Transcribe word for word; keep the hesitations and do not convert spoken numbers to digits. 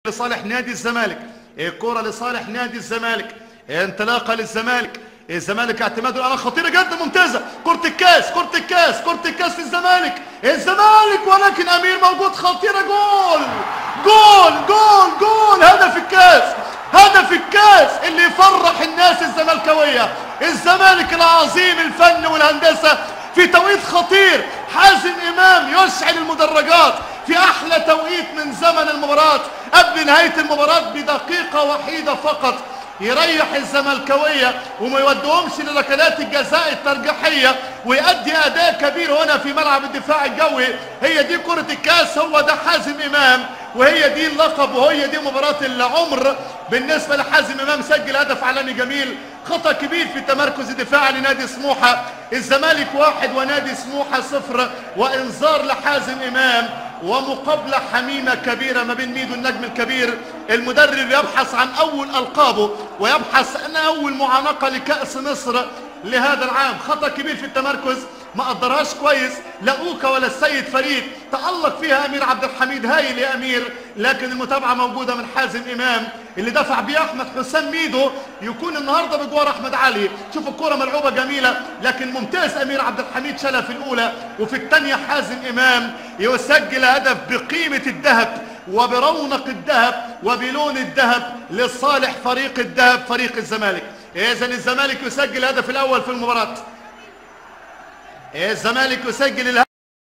لصالح نادي الزمالك، الكرة لصالح نادي الزمالك، انطلاقة للزمالك، الزمالك اعتماده الان خطيرة جدا ممتازة، كرة الكاس كرة الكاس كرة الكاس للزمالك، الزمالك ولكن امير موجود، خطيرة، جول جول جول جول، هدف الكاس، هدف الكاس اللي يفرح الناس الزملكاوية، الزمالك العظيم الفن والهندسة في توقيت خطير، حازم امام يشعل المدرجات في احلى توقيت من زمن المباراة قبل نهاية المباراة بدقيقة وحيدة فقط، يريح الزملكاوية وما يودهمش لركلات الجزاء الترجيحية ويؤدي اداء كبير هنا في ملعب الدفاع الجوي. هي دي كرة الكاس، هو ده حازم امام، وهي دي اللقب، وهي دي مباراة العمر بالنسبة لحازم امام. سجل هدف عالمي جميل، خطأ كبير في تمركز الدفاع لنادي سموحة، الزمالك واحد ونادي سموحة صفر، وانذار لحازم امام، ومقابلة حميمة كبيرة ما بين ميدو النجم الكبير المدرب يبحث عن أول ألقابه ويبحث عن أول معانقة لكأس مصر لهذا العام. خطأ كبير في التمركز ما قدرهاش كويس لا أوكا ولا السيد فريد، تألق فيها أمير عبد الحميد، هايل يا أمير، لكن المتابعة موجودة من حازم إمام اللي دفع بيه أحمد حسام ميدو يكون النهارده بجوار أحمد علي. شوف الكرة ملعوبة جميلة لكن ممتاز أمير عبد الحميد، شالها في الأولى وفي الثانية حازم إمام يسجل هدف بقيمة الذهب وبرونق الذهب وبلون الذهب لصالح فريق الذهب فريق الزمالك. إذا الزمالك يسجل الهدف الأول في المباراة، الزمالك يسجل الهدف